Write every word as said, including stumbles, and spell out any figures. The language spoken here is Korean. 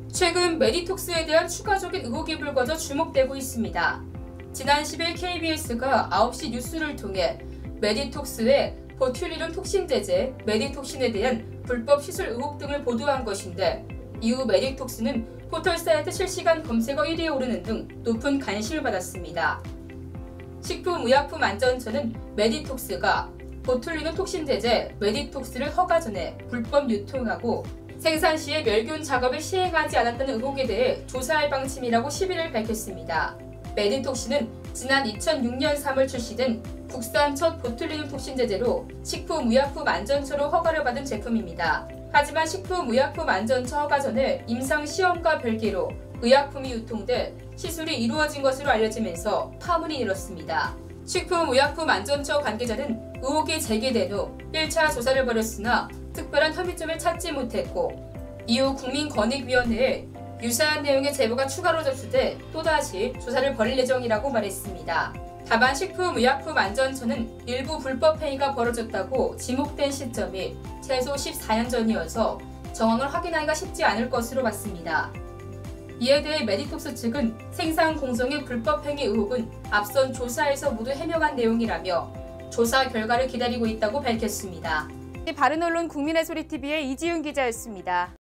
최근 메디톡스에 대한 추가적인 의혹이 불거져 주목되고 있습니다. 지난 십 일 케이비에스가 아홉 시 뉴스를 통해 메디톡스의 보툴리눔 톡신제제 메디톡신에 대한 불법 시술 의혹 등을 보도한 것인데, 이후 메디톡스는 포털 사이트 실시간 검색어 일 위에 오르는 등 높은 관심을 받았습니다. 식품의약품안전처는 메디톡스가 보툴리눔 톡신제제 메디톡스를 허가 전에 불법 유통하고 생산 시에 멸균 작업을 시행하지 않았다는 의혹에 대해 조사할 방침이라고 십 일을 밝혔습니다. 메디톡신은 지난 이천육 년 삼월 출시된 국산 첫 보툴리눔 톡신제제로 식품의약품안전처로 허가를 받은 제품입니다. 하지만 식품의약품안전처 허가 전에 임상시험과 별개로 의약품이 유통돼 시술이 이루어진 것으로 알려지면서 파문이 일었습니다. 식품의약품안전처 관계자는 의혹이 제기된 후 일 차 조사를 벌였으나 특별한 혐의점을 찾지 못했고, 이후 국민권익위원회에 유사한 내용의 제보가 추가로 접수돼 또다시 조사를 벌일 예정이라고 말했습니다. 다만 식품의약품안전처는 일부 불법 행위가 벌어졌다고 지목된 시점이 최소 십사 년 전이어서 정황을 확인하기가 쉽지 않을 것으로 봤습니다. 이에 대해 메디톡스 측은 생산 공정의 불법 행위 의혹은 앞선 조사에서 모두 해명한 내용이라며 조사 결과를 기다리고 있다고 밝혔습니다. 바른언론 국민의 소리 티비의 이지윤 기자였습니다.